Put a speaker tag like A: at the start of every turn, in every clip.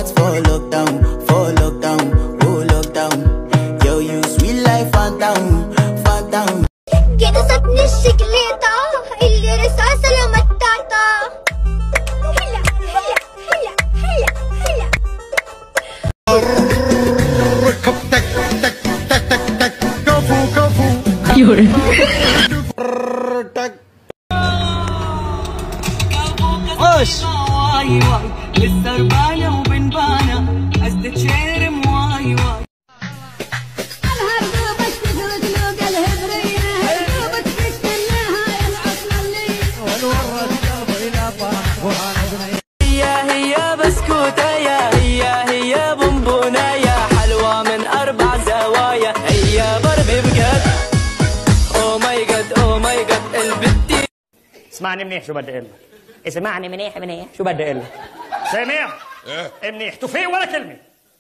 A: heart for lockdown, oh lockdown. Yo, you sweet life, phantom, phantom.
B: كده صدني الشكليطة اللي رصاصة لما التعطى. هلا هلا هلا هلا هلا.
C: تك تك تك تك تك كفو كفو.
D: وش لسه ربانة وبنبانة أزدت شيرم واي واي. هي بسكوتة يا هي بونبونة يا حلوة من 4 زوايا. هي بربي بجد. أو ماي جد البتي.
E: اسمعني منيح شو بدي اقول لك. اسمعني منيح شو بدي اقول لك. سامع؟ منيح توفيق ولا كلمة.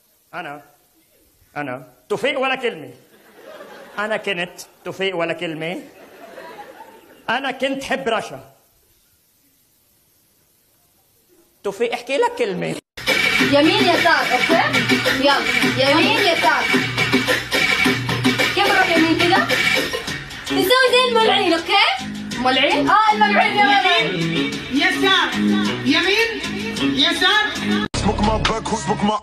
E: أنا توفيق ولا كلمة. أنا كنت توفيق ولا كلمة. أنا كنت حب رشا. توفيق احكي لك كلمة.
B: يمين يسار، اوكي؟ يلا يمين يسار. كيف اروح يمين كده؟ نسوي زي الملعين، اوكي؟ ملعين؟ الملعين يا ملعين.
F: يسار يمين يسار.
C: Smoke my back, smoke my.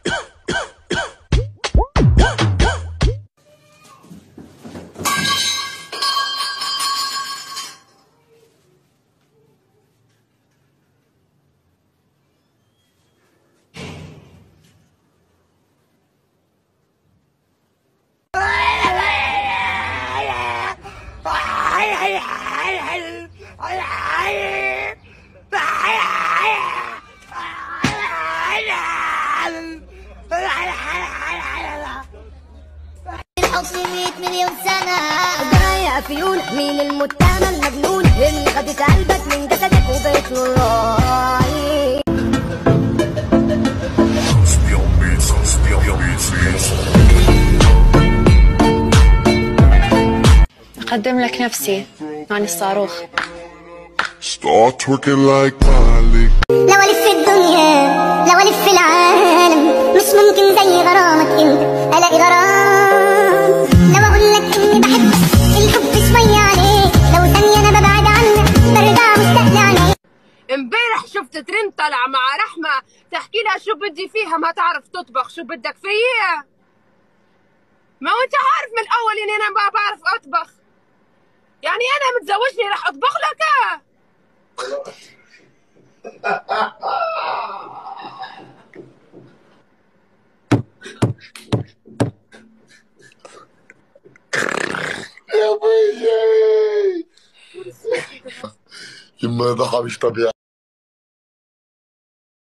B: الحب 100 مليون سنة. جراية فيون مين المتهم المجنون اللي خدت قلبك من جسدك وبقيت له راعي.
G: أقدم لك نفسي عن الصاروخ.
C: Start twerking like Miley.
B: لو ألف في الدنيا لو ألف في العالم مش ممكن زي غرامك انت ألاقي غرام. لو أقول لك إني بحبك الحب شوية عليك لو ثانية أنا ببعد عنك برجع مشتاق لعينيك.
H: امبارح شفت ترند طلع مع رحمة تحكي لها شو بدي فيها ما تعرف تطبخ. شو بدك فيها؟ ما انت عارف من الأول إني أنا ما بعرف أطبخ. يعني أنا متزوجني رح أطبخ لك؟
C: يما ده مش طبيعي.